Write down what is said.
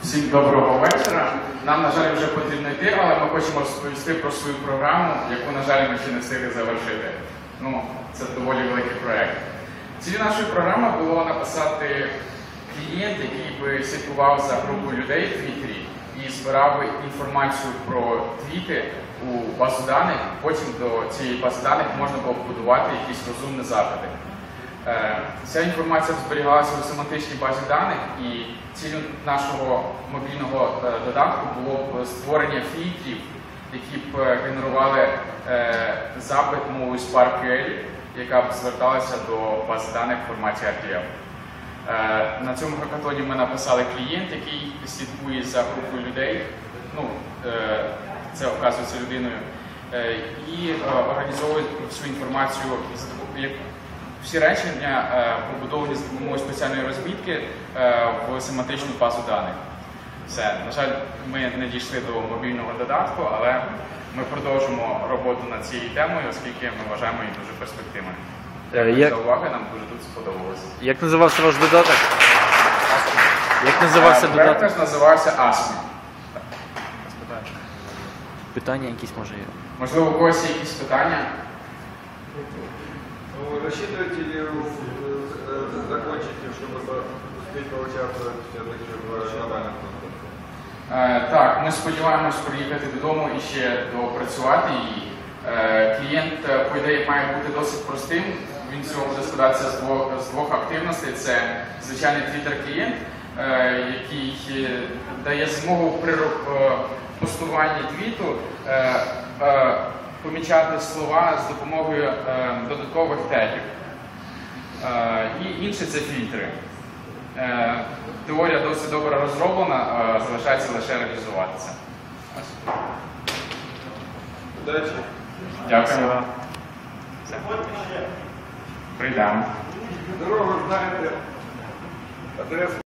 Всім доброго вечора. Нам, на жаль, вже потрібно йти, але ми хочемо розповісти про свою програму, яку, на жаль, ми ще не встигли завершити. Це доволі великий проєкт. Цілі нашої програми було написати клієнт, який би слідкував за групою людей в Твіттері і збирав інформацію про твіти у базу даних. Потім до цієї бази даних можна було побудувати якісь розумні запити. Ця інформація зберігалася у семантичній базі даних, і ціллю нашого мобільного додатку було б створення фільтрів, які б генерували запит мовою SparkQL, яка б зверталася до бази даних в форматі RTF. На цьому хакатоні ми написали клієнт, який слідкує за групою людей, це вказується людиною, і організовує всю інформацію. Всі речення побудовані з допомогою спеціальної розмітки в семантичну базу даних. Все. На жаль, ми не дійшли до мобільного додатку, але ми продовжимо роботу над цією темою, оскільки ми вважаємо її дуже перспективною. Дякую за увагу, нам дуже тут сподобалося. Як називався ваш додаток? Як називався додаток? Проект називався ASMI. Питання якісь може є? Можливо, у когось є якісь питання? Рассчитываете ли закончить, чтобы успеть поучаствовать все-таки в глобальных конкурсах? Так, ми сподіваємось приїхати додому і ще допрацювати її. Клієнт, по ідеї, має бути досить простим. Він всього буде складатися з двох активностей. Це звичайний Twitter-клієнт, який дає змогу при постуванні твіту помічати слова з допомогою додаткових тегів. І інше – це фільтри. Теорія досить добре розроблена, залишається лише реалізуватися. Удачи! Дякую. Прийдемо. Дорогу знаєте, адресу.